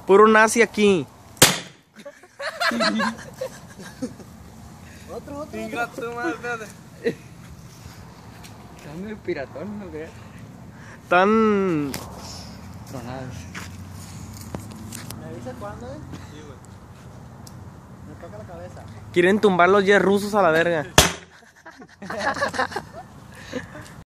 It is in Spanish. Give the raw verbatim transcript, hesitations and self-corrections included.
Puro nazi aquí. Otro, otro. Venga, tú más, espérate. Están medio piratón, ¿no crees? Tan... Tronados. ¿Me avisa cuándo, eh? Sí, güey. Me toca la cabeza. Quieren tumbar los jets rusos a la verga.